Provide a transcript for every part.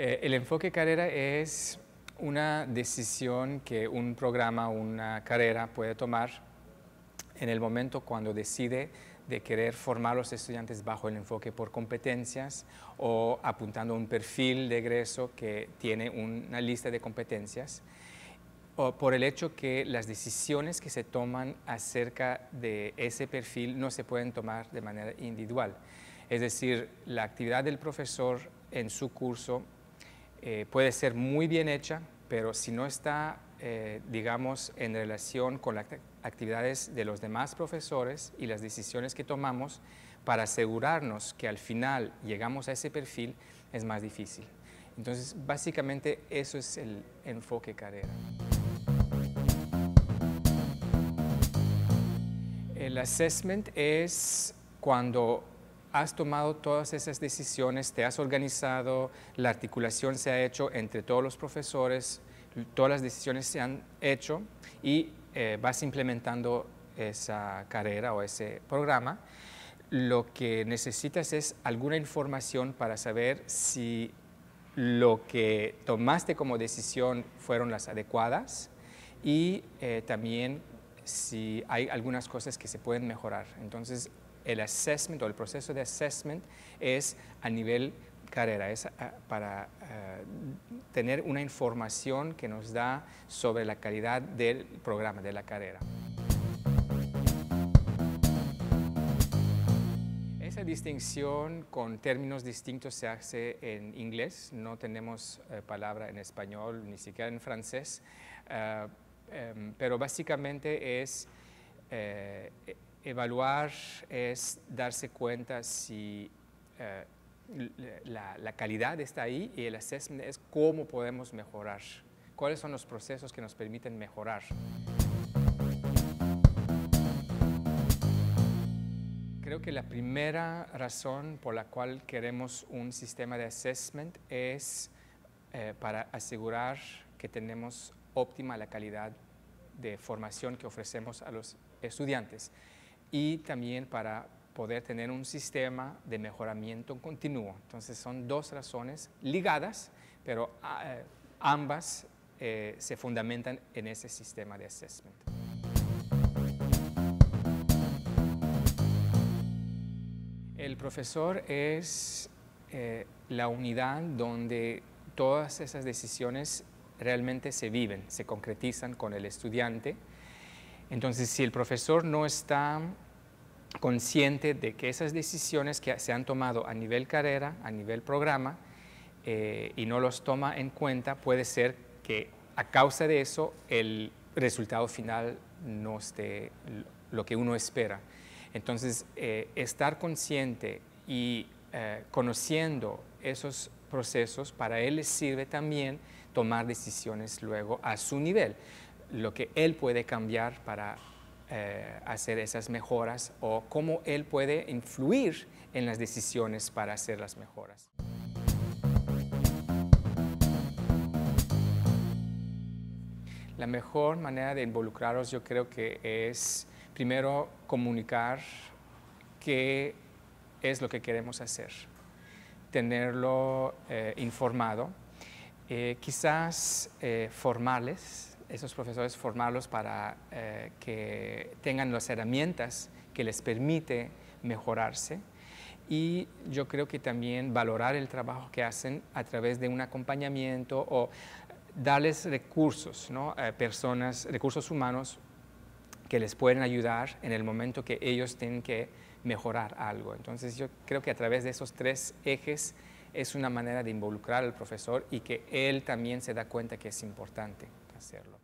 El enfoque carrera es una decisión que un programa, una carrera puede tomar en el momento cuando decide de querer formar a los estudiantes bajo el enfoque por competencias o apuntando a un perfil de egreso que tiene una lista de competencias, o por el hecho que las decisiones que se toman acerca de ese perfil no se pueden tomar de manera individual. Es decir, la actividad del profesor en su curso puede ser muy bien hecha, pero si no está, digamos, en relación con las actividades de los demás profesores y las decisiones que tomamos, para asegurarnos que al final llegamos a ese perfil, es más difícil. Entonces, básicamente, eso es el enfoque carrera. El assessment es cuando has tomado todas esas decisiones, te has organizado, la articulación se ha hecho entre todos los profesores, todas las decisiones se han hecho y vas implementando esa carrera o ese programa. Lo que necesitas es alguna información para saber si lo que tomaste como decisión fueron las adecuadas y también si hay algunas cosas que se pueden mejorar. Entonces, el assessment o el proceso de assessment es a nivel carrera, es para tener una información que nos da sobre la calidad del programa, de la carrera. Esa distinción con términos distintos se hace en inglés, no tenemos palabra en español, ni siquiera en francés, pero básicamente es evaluar, es darse cuenta si la calidad está ahí, y el assessment es cómo podemos mejorar, cuáles son los procesos que nos permiten mejorar. Creo que la primera razón por la cual queremos un sistema de assessment es para asegurar que tenemos óptima la calidad de formación que ofrecemos a los estudiantes y también para poder tener un sistema de mejoramiento continuo. Entonces son dos razones ligadas, pero ambas se fundamentan en ese sistema de assessment. El profesor es la unidad donde todas esas decisiones realmente se viven, se concretizan con el estudiante. Entonces, si el profesor no está consciente de que esas decisiones que se han tomado a nivel carrera, a nivel programa, y no los toma en cuenta, puede ser que a causa de eso el resultado final no esté lo que uno espera. Entonces, estar consciente y conociendo esos procesos, para él le sirve también tomar decisiones luego a su nivel, lo que él puede cambiar para hacer esas mejoras o cómo él puede influir en las decisiones para hacer las mejoras. La mejor manera de involucrarlos, yo creo que es primero comunicar qué es lo que queremos hacer, tenerlo informado, quizás formarles, esos profesores formarlos para que tengan las herramientas que les permite mejorarse, y yo creo que también valorar el trabajo que hacen a través de un acompañamiento o darles recursos, ¿no? Recursos humanos que les pueden ayudar en el momento que ellos tienen que mejorar algo. Entonces yo creo que a través de esos tres ejes es una manera de involucrar al profesor y que él también se da cuenta que es importante hacerlo.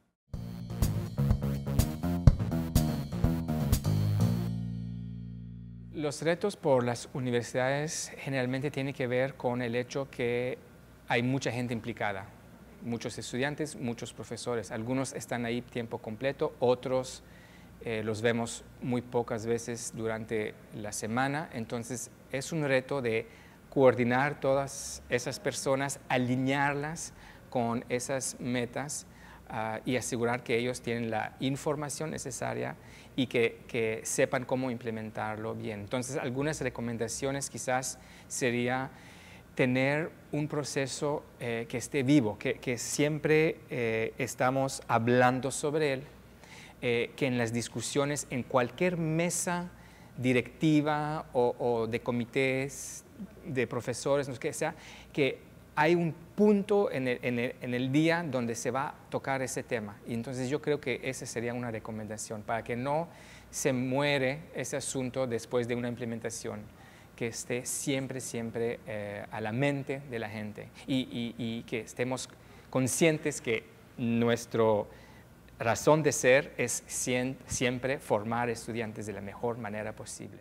Los retos por las universidades generalmente tienen que ver con el hecho que hay mucha gente implicada, muchos estudiantes, muchos profesores. Algunos están ahí tiempo completo, otros los vemos muy pocas veces durante la semana. Entonces es un reto de coordinar todas esas personas, alinearlas con esas metas y asegurar que ellos tienen la información necesaria y que sepan cómo implementarlo bien. Entonces algunas recomendaciones quizás sería tener un proceso que esté vivo, que siempre estamos hablando sobre él, que en las discusiones, en cualquier mesa directiva o de comités, de profesores, no sé qué sea, que hay un punto en el día donde se va a tocar ese tema. Y entonces yo creo que esa sería una recomendación para que no se muere ese asunto después de una implementación, que esté siempre, siempre a la mente de la gente y que estemos conscientes que nuestra razón de ser es siempre formar estudiantes de la mejor manera posible.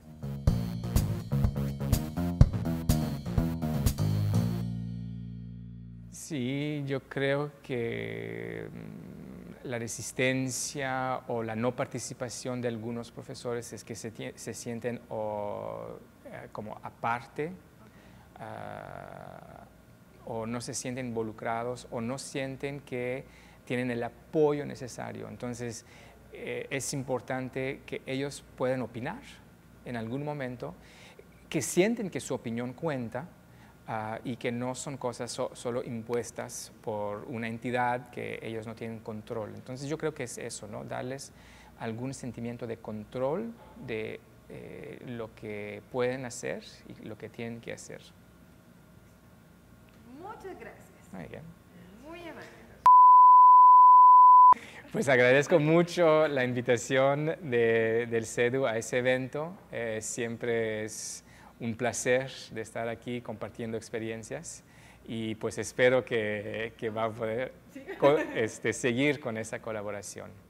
Sí, yo creo que la resistencia o la no participación de algunos profesores es que se sienten como aparte, o no se sienten involucrados o no sienten que tienen el apoyo necesario. Entonces, es importante que ellos puedan opinar en algún momento, que sienten que su opinión cuenta, y que no son cosas solo impuestas por una entidad que ellos no tienen control. Entonces yo creo que es eso, ¿no? Darles algún sentimiento de control de lo que pueden hacer y lo que tienen que hacer. Muchas gracias. Muy bien. Muy amable. Pues agradezco mucho la invitación del CEDU a ese evento. Siempre es un placer de estar aquí compartiendo experiencias y pues espero que va a poder seguir con esa colaboración.